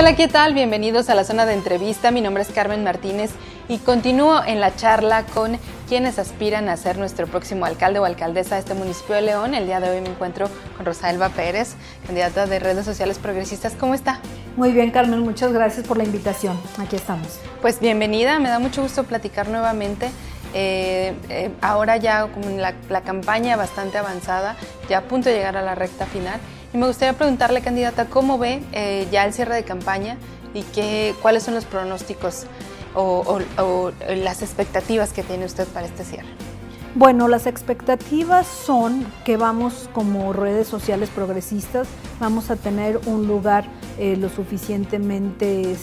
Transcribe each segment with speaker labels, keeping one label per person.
Speaker 1: Hola, ¿qué tal? Bienvenidos a la zona de entrevista. Mi nombre es Carmen Martínez y continúo en la charla con quienes aspiran a ser nuestro próximo alcalde o alcaldesa de este municipio de León. El día de hoy me encuentro con Rosa Elba Pérez, candidata de Redes Sociales Progresistas. ¿Cómo está?
Speaker 2: Muy bien, Carmen, muchas gracias por la invitación. Aquí estamos.
Speaker 1: Pues bienvenida, me da mucho gusto platicar nuevamente. Ahora ya como en la campaña bastante avanzada, ya a punto de llegar a la recta final. Y me gustaría preguntarle, candidata, ¿cómo ve ya el cierre de campaña y cuáles son los pronósticos o las expectativas que tiene usted para este cierre?
Speaker 2: Bueno, las expectativas son que vamos como redes sociales progresistas, vamos a tener un lugar lo suficientemente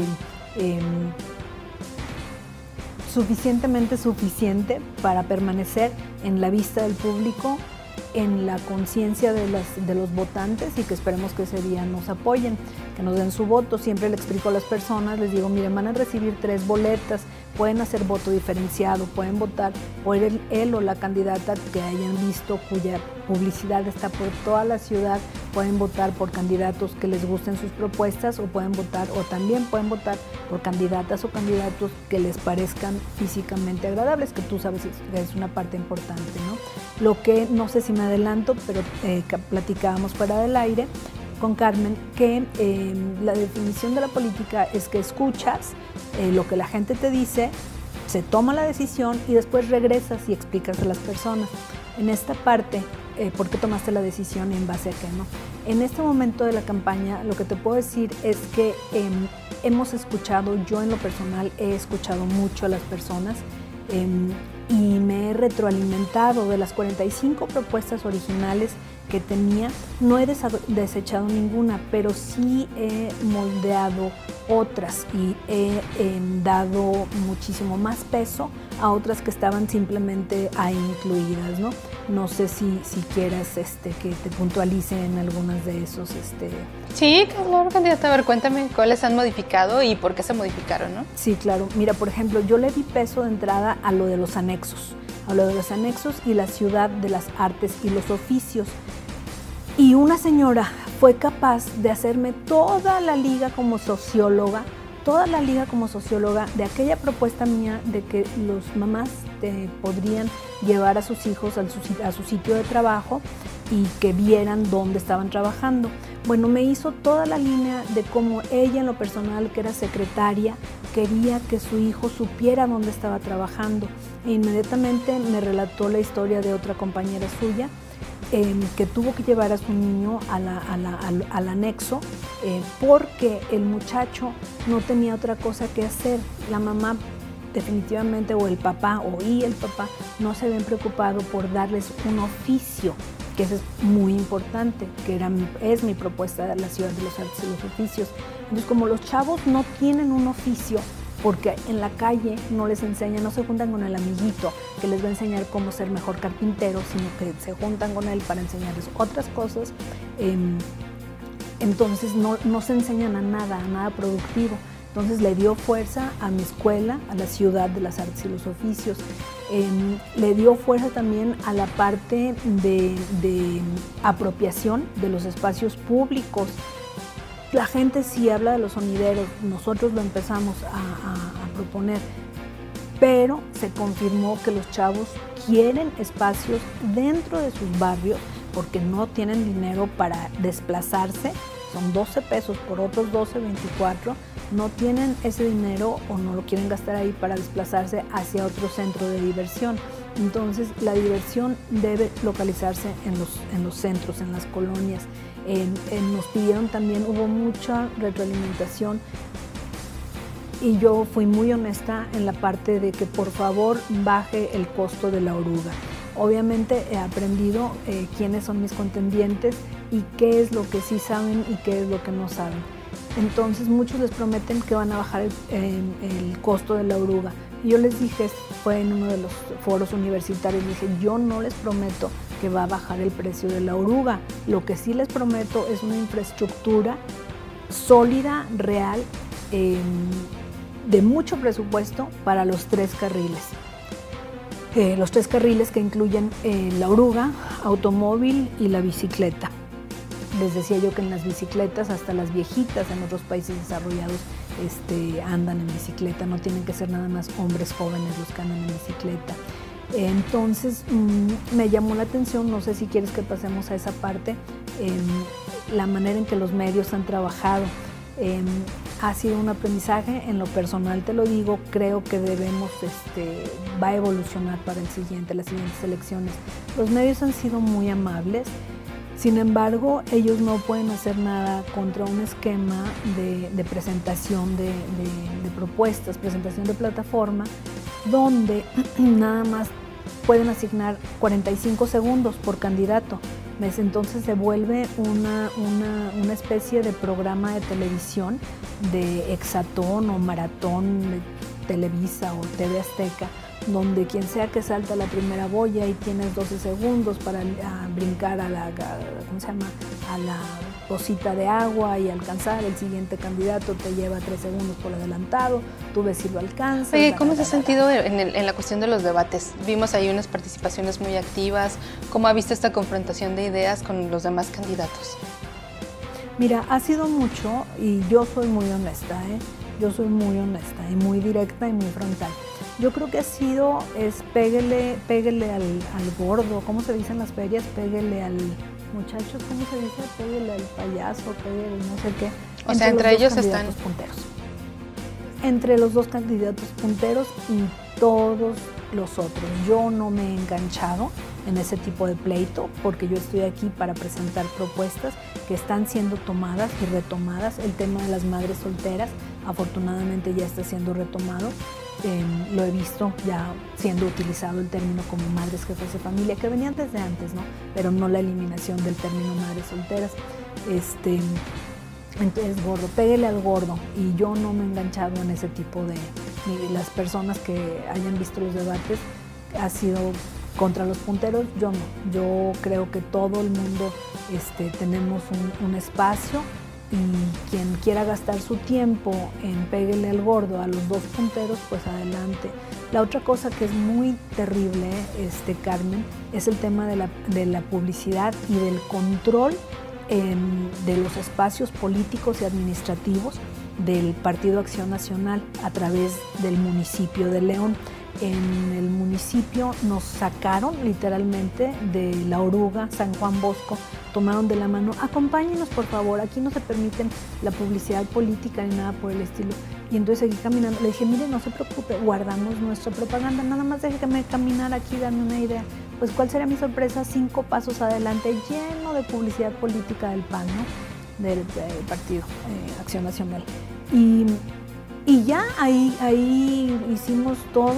Speaker 2: suficiente para permanecer en la vista del público, en la conciencia de los votantes, y que esperemos que ese día nos apoyen, que nos den su voto. Siempre le explico a las personas, les digo, miren, van a recibir 3 boletas, pueden hacer voto diferenciado, pueden votar por él o la candidata que hayan visto, cuya publicidad está por toda la ciudad, pueden votar por candidatos que les gusten sus propuestas, o también pueden votar por candidatas o candidatos que les parezcan físicamente agradables, que tú sabes que es una parte importante, ¿no? Lo que, no sé si me adelanto, pero platicábamos fuera del aire con Carmen, que la definición de la política es que escuchas lo que la gente te dice, se toma la decisión y después regresas y explicas a las personas. En esta parte, ¿por qué tomaste la decisión y en base a qué, no? En este momento de la campaña, lo que te puedo decir es que hemos escuchado, yo en lo personal he escuchado mucho a las personas, y me he retroalimentado de las 45 propuestas originales que tenía. No he desechado ninguna, pero sí he moldeado otras y he dado muchísimo más peso a otras que estaban simplemente ahí incluidas, ¿no? No sé si quieras que te puntualice en algunas de esos.
Speaker 1: Sí, claro, candidata. A ver, cuéntame cuáles han modificado y por qué se modificaron, ¿no?
Speaker 2: Sí, claro. Mira, por ejemplo, yo le di peso de entrada a lo de los anexos, y la ciudad de las artes y los oficios. Y una señora fue capaz de hacerme toda la liga como socióloga de aquella propuesta mía de que los mamás podrían llevar a sus hijos a su sitio de trabajo y que vieran dónde estaban trabajando. Bueno, me hizo toda la línea de cómo ella, en lo personal, que era secretaria, quería que su hijo supiera dónde estaba trabajando. E inmediatamente me relató la historia de otra compañera suya, que tuvo que llevar a su niño al anexo porque el muchacho no tenía otra cosa que hacer. La mamá definitivamente, o el papá, el papá, no se habían preocupado por darles un oficio, que eso es muy importante, que es mi propuesta de la ciudad de los artes y los oficios. Entonces, como los chavos no tienen un oficio, porque en la calle no les enseñan, no se juntan con el amiguito que les va a enseñar cómo ser mejor carpintero, sino que se juntan con él para enseñarles otras cosas, entonces no se enseñan a nada productivo. Entonces le dio fuerza a mi escuela, a la ciudad de las artes y los oficios. Le dio fuerza también a la parte de apropiación de los espacios públicos. La gente sí habla de los sonideros, nosotros lo empezamos a proponer, pero se confirmó que los chavos quieren espacios dentro de sus barrios porque no tienen dinero para desplazarse. Son 12 pesos por otros 12, 24, no tienen ese dinero o no lo quieren gastar ahí para desplazarse hacia otro centro de diversión. Entonces la diversión debe localizarse en los centros, en las colonias. Nos pidieron también, hubo mucha retroalimentación y yo fui muy honesta en la parte de que por favor baje el costo de la oruga. Obviamente he aprendido quiénes son mis contendientes y qué es lo que sí saben y qué es lo que no saben. Entonces muchos les prometen que van a bajar el costo de la oruga. Y yo les dije, fue en uno de los foros universitarios, dije, yo no les prometo que va a bajar el precio de la oruga. Lo que sí les prometo es una infraestructura sólida, real, de mucho presupuesto para los 3 carriles. Los 3 carriles que incluyen la oruga, automóvil y la bicicleta. les decía yo que en las bicicletas, hasta las viejitas en otros países desarrollados andan en bicicleta, no tienen que ser nada más hombres jóvenes los que andan en bicicleta. Entonces me llamó la atención, no sé si quieres que pasemos a esa parte, la manera en que los medios han trabajado. Ha sido un aprendizaje, en lo personal te lo digo, creo que debemos, va a evolucionar para las siguientes elecciones. Los medios han sido muy amables, sin embargo, ellos no pueden hacer nada contra un esquema de presentación de propuestas, presentación de plataforma, donde nada más pueden asignar 45 segundos por candidato. Entonces se vuelve una especie de programa de televisión de Exatón o Maratón de Televisa o TV Azteca, donde quien sea que salta la primera boya y tienes 12 segundos para brincar a la pocita de agua y alcanzar el siguiente candidato, te lleva 3 segundos por adelantado, tú ves si lo alcanzas.
Speaker 1: Oye, ¿cómo se ha sentido en la cuestión de los debates? Vimos ahí unas participaciones muy activas. ¿Cómo ha visto esta confrontación de ideas con los demás candidatos?
Speaker 2: Mira, ha sido mucho y yo soy muy honesta, yo soy muy honesta y muy directa y muy frontal. Yo creo que péguele al gordo, ¿cómo se dice en las ferias? Péguele al muchachos, ¿cómo se dice? Péguele al payaso, péguele no sé qué.
Speaker 1: O sea, entre ellos están
Speaker 2: punteros. Entre los dos candidatos punteros y todos los otros. Yo no me he enganchado en ese tipo de pleito porque yo estoy aquí para presentar propuestas que están siendo tomadas y retomadas. El tema de las madres solteras afortunadamente ya está siendo retomado. Lo he visto ya siendo utilizado el término como madres jefas de familia, que venían desde antes, ¿no? Pero no la eliminación del término madres solteras. Entonces, gordo, péguele al gordo. Y yo no me he enganchado en ese tipo de... Las personas que hayan visto los debates ha sido contra los punteros, yo no. Yo creo que todo el mundo tenemos un espacio y quien quiera gastar su tiempo en péguele al gordo a los dos punteros, pues adelante. La otra cosa que es muy terrible, Carmen, es el tema de la publicidad y del control de los espacios políticos y administrativos del Partido Acción Nacional a través del municipio de León. En el municipio nos sacaron literalmente de la oruga San Juan Bosco, tomaron de la mano, acompáñenos por favor, aquí no se permiten la publicidad política ni nada por el estilo. Y entonces seguí caminando, le dije, mire, no se preocupe, guardamos nuestra propaganda, nada más déjeme caminar aquí, darme una idea. Pues cuál sería mi sorpresa, 5 pasos adelante, lleno de publicidad política del PAN, ¿no? Del Partido Acción Nacional. Y ya ahí hicimos toda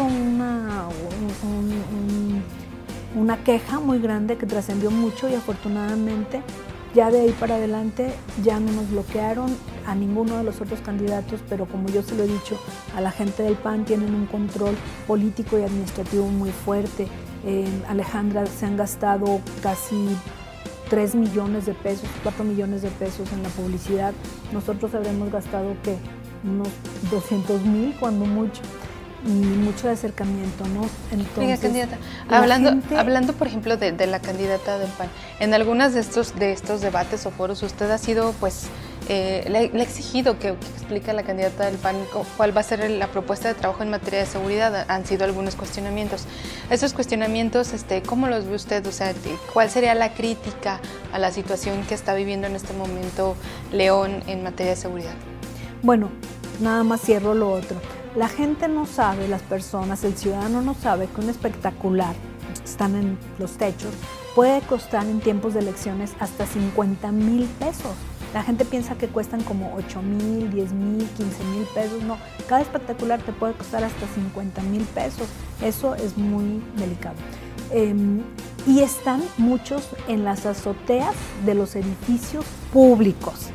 Speaker 2: una queja muy grande que trascendió mucho y afortunadamente ya de ahí para adelante ya no nos bloquearon a ninguno de los otros candidatos, pero como yo se lo he dicho, a la gente del PAN tienen un control político y administrativo muy fuerte. Alejandra, se han gastado casi 3 millones de pesos, 4 millones de pesos en la publicidad. Nosotros habremos gastado, ¿qué? Unos 200,000 cuando mucho, y mucho de acercamiento, ¿no? Entonces,
Speaker 1: oiga, candidata, hablando por ejemplo de la candidata del PAN, en algunas de estos debates o foros usted ha sido, pues, le ha exigido que explique a la candidata del PAN cuál va a ser la propuesta de trabajo en materia de seguridad. Han sido algunos cuestionamientos. Esos cuestionamientos, ¿cómo los ve usted? O sea, ¿cuál sería la crítica a la situación que está viviendo en este momento León en materia de seguridad?
Speaker 2: Bueno, nada más cierro lo otro. La gente no sabe, las personas, el ciudadano no sabe que un espectacular, están en los techos, puede costar en tiempos de elecciones hasta 50,000 pesos. La gente piensa que cuestan como 8,000, 10,000, 15,000 pesos. No, cada espectacular te puede costar hasta 50,000 pesos. Eso es muy delicado. Y están muchos en las azoteas de los edificios públicos.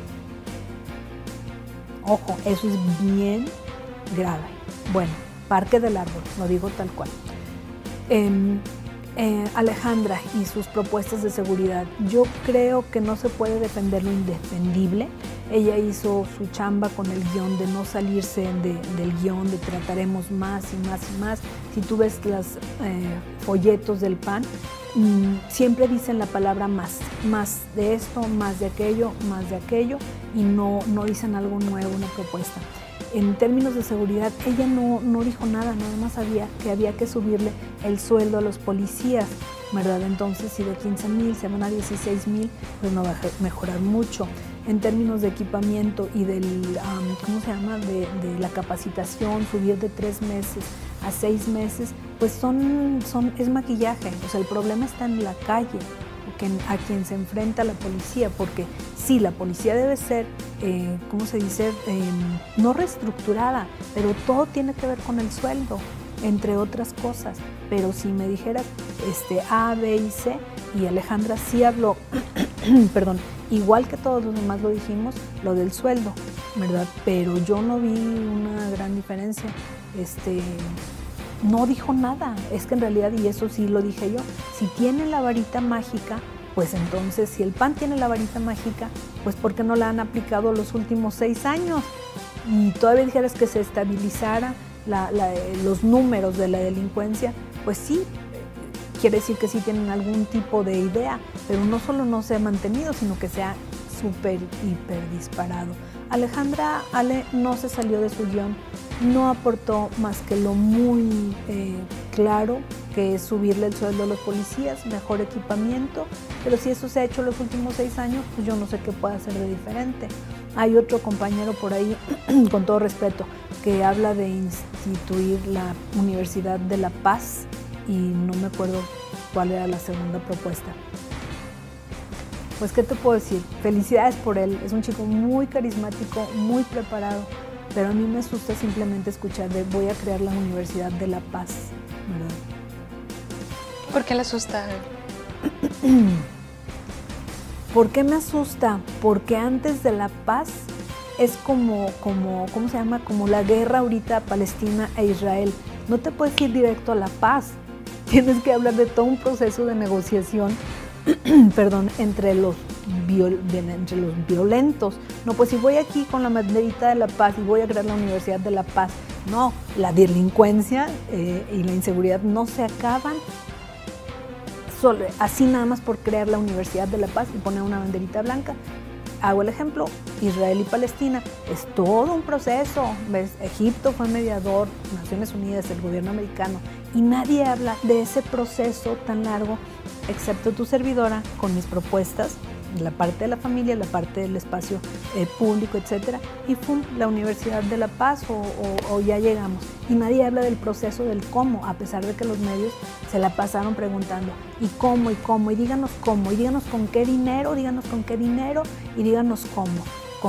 Speaker 2: Ojo, eso es bien grave. Bueno, Parque del Árbol, lo digo tal cual. Alejandra y sus propuestas de seguridad, yo creo que no se puede defender lo indefendible. Ella hizo su chamba con el guión de no salirse del guión, de trataremos más y más y más. Si tú ves los folletos del PAN, siempre dicen la palabra más de esto, más de aquello, y no dicen algo nuevo, una propuesta. En términos de seguridad, ella no dijo nada más sabía que había que subirle el sueldo a los policías, ¿verdad? Entonces, si de 15,000 se van a 16,000, pues no va a mejorar mucho. En términos de equipamiento y del, de la capacitación, subir de 3 meses a 6 meses, pues es maquillaje. O sea, el problema está en la calle, a quien se enfrenta la policía, porque sí, la policía debe ser, no reestructurada, pero todo tiene que ver con el sueldo, entre otras cosas. Pero si me dijeras A, B y C, y Alejandra sí habló, perdón, igual que todos los demás lo dijimos, lo del sueldo, ¿verdad? Pero yo no vi una gran diferencia. No dijo nada. Es que en realidad, y eso sí lo dije yo, si tiene la varita mágica, pues entonces, si el PAN tiene la varita mágica, pues ¿por qué no la han aplicado los últimos 6 años? Y todavía dijeras que se estabilizara los números de la delincuencia, pues sí, quiere decir que sí tienen algún tipo de idea, pero no solo no se ha mantenido, sino que se ha súper, hiper disparado. Alejandra Ale no se salió de su guión, no aportó más que lo muy claro, que es subirle el sueldo a los policías, mejor equipamiento, pero si eso se ha hecho los últimos 6 años, pues yo no sé qué puede hacer de diferente. Hay otro compañero por ahí, con todo respeto, que habla de instituir la Universidad de La Paz, y no me acuerdo cuál era la segunda propuesta. Pues, ¿qué te puedo decir? Felicidades por él, es un chico muy carismático, muy preparado, pero a mí me asusta simplemente escuchar de voy a crear la Universidad de La Paz, ¿verdad?
Speaker 1: ¿Por qué le asusta?
Speaker 2: ¿Por qué me asusta? Porque antes de La Paz es ¿cómo se llama? Como la guerra ahorita Palestina e Israel. No te puedes ir directo a la paz. Tienes que hablar de todo un proceso de negociación, perdón, entre los violentos. No, pues si voy aquí con la banderita de la paz y voy a crear la Universidad de la Paz. No, la delincuencia y la inseguridad no se acaban solo así nada más por crear la Universidad de la Paz y poner una banderita blanca. Hago el ejemplo, Israel y Palestina, es todo un proceso. ¿Ves? Egipto fue mediador, Naciones Unidas, el gobierno americano, y nadie habla de ese proceso tan largo, excepto tu servidora, con mis propuestas, la parte de la familia, la parte del espacio público, etcétera, y ¡pum!, la Universidad de La Paz o ya llegamos. Y nadie habla del proceso, del cómo, a pesar de que los medios se la pasaron preguntando y cómo, y díganos cómo, y díganos con qué dinero, y díganos cómo,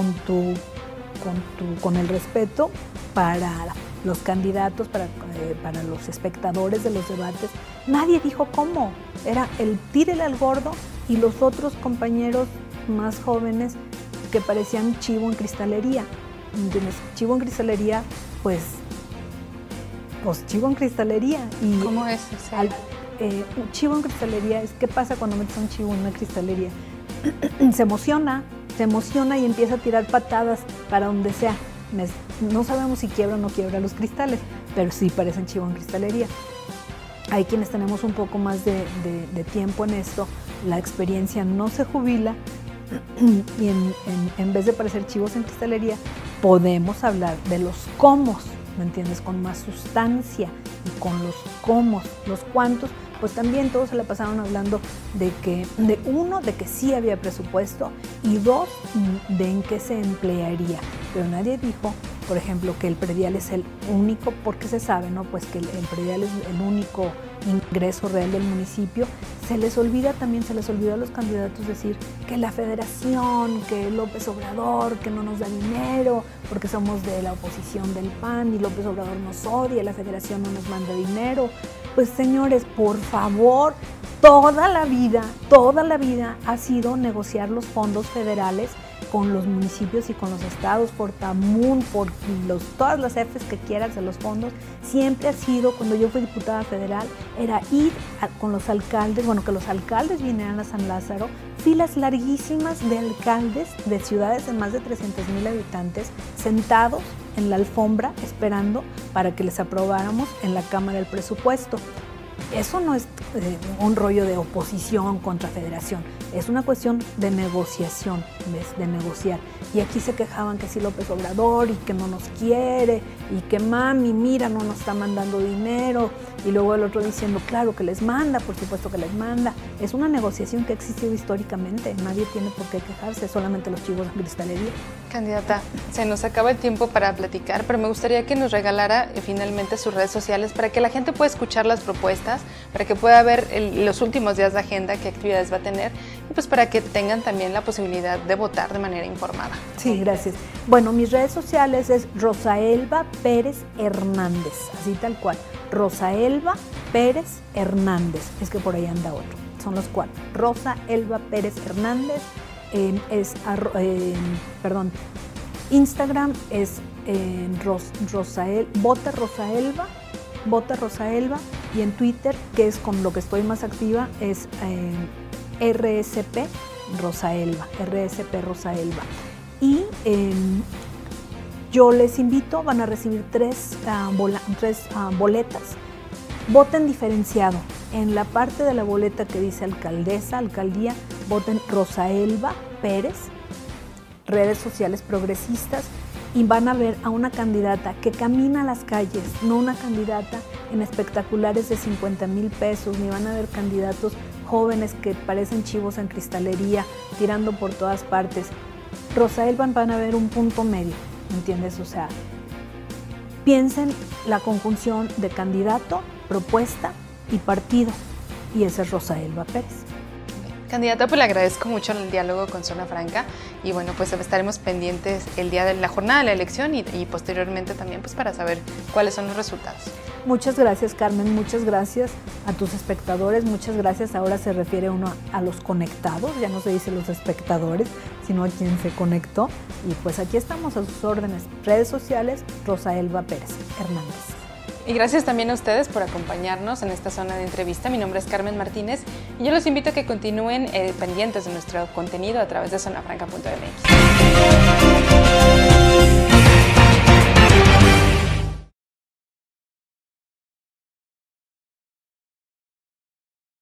Speaker 2: con el respeto para los candidatos, para los espectadores de los debates. Nadie dijo cómo, era el tírele al gordo, y los otros compañeros más jóvenes que parecían chivo en cristalería. ¿Entiendes? Chivo en cristalería, pues chivo en cristalería. Y
Speaker 1: ¿cómo es ese?
Speaker 2: Chivo en cristalería es qué pasa cuando metes a un chivo en una cristalería. Se emociona y empieza a tirar patadas para donde sea. No sabemos si quiebra o no quiebra los cristales, pero sí parecen chivo en cristalería. Hay quienes tenemos un poco más de tiempo en esto, la experiencia no se jubila, y en vez de parecer chivos en cristalería, podemos hablar de los cómo, ¿me entiendes? Con más sustancia, y con los cómo, los cuántos, pues también todos se la pasaron hablando de que sí había presupuesto, y 2, de en qué se emplearía. Pero nadie dijo, por ejemplo, que el predial es el único, porque se sabe, ¿no? Pues que el predial es el único ingreso real del municipio. Se les olvidó a los candidatos decir que la federación, que López Obrador, que no nos da dinero, porque somos de la oposición del PAN y López Obrador nos odia, la federación no nos manda dinero. Pues señores, por favor, toda la vida ha sido negociar los fondos federales con los municipios y con los estados, por TAMUN, por todas las Fs que quieras de los fondos. Siempre ha sido, cuando yo fui diputada federal, era ir con los alcaldes, que los alcaldes vinieran a San Lázaro, filas larguísimas de alcaldes de ciudades de más de 300,000 habitantes, sentados en la alfombra esperando para que les aprobáramos en la Cámara el presupuesto. eso no es un rollo de oposición contra federación, es una cuestión de negociación, ¿ves? De negociar. Y aquí se quejaban que sí López Obrador y que no nos quiere y que mami, mira, no nos está mandando dinero. Y luego el otro diciendo, claro que les manda, por supuesto que les manda. Es una negociación que ha existido históricamente, nadie tiene por qué quejarse, solamente los chivos en cristalería.
Speaker 1: Candidata, se nos acaba el tiempo para platicar, pero me gustaría que nos regalara finalmente sus redes sociales para que la gente pueda escuchar las propuestas, para que pueda ver los últimos días de agenda, qué actividades va a tener, y pues para que tengan también la posibilidad de votar de manera informada.
Speaker 2: Sí, gracias. Bueno, mis redes sociales es Rosaelba Pérez Hernández, así tal cual. Rosaelba Pérez Hernández, es que por ahí anda otro, son los cuatro. Rosaelba Pérez Hernández, Instagram es Vota Rosaelba, y en Twitter, que es con lo que estoy más activa, es RSP Rosaelba. Y yo les invito, van a recibir tres boletas. Voten diferenciado. En la parte de la boleta que dice alcaldía, voten Rosaelba Pérez, redes sociales progresistas, y van a ver a una candidata que camina a las calles, no una candidata en espectaculares de 50,000 pesos, ni van a ver candidatos jóvenes que parecen chivos en cristalería, tirando por todas partes. Rosaelba van a ver un punto medio, ¿me entiendes? O sea, piensen la conjunción de candidato, propuesta y partido, y esa es Rosaelba Pérez.
Speaker 1: Candidata, pues le agradezco mucho el diálogo con Zona Franca y bueno, pues estaremos pendientes el día de la jornada de la elección y posteriormente también pues para saber cuáles son los resultados.
Speaker 2: Muchas gracias, Carmen, muchas gracias a tus espectadores, muchas gracias. Ahora se refiere uno a los conectados, ya no se dice los espectadores, sino a quien se conectó. Y pues aquí estamos a sus órdenes. Redes sociales, Rosaelba Pérez Hernández.
Speaker 1: Y gracias también a ustedes por acompañarnos en esta zona de entrevista. Mi nombre es Carmen Martínez y yo los invito a que continúen pendientes de nuestro contenido a través de zonafranca.mx.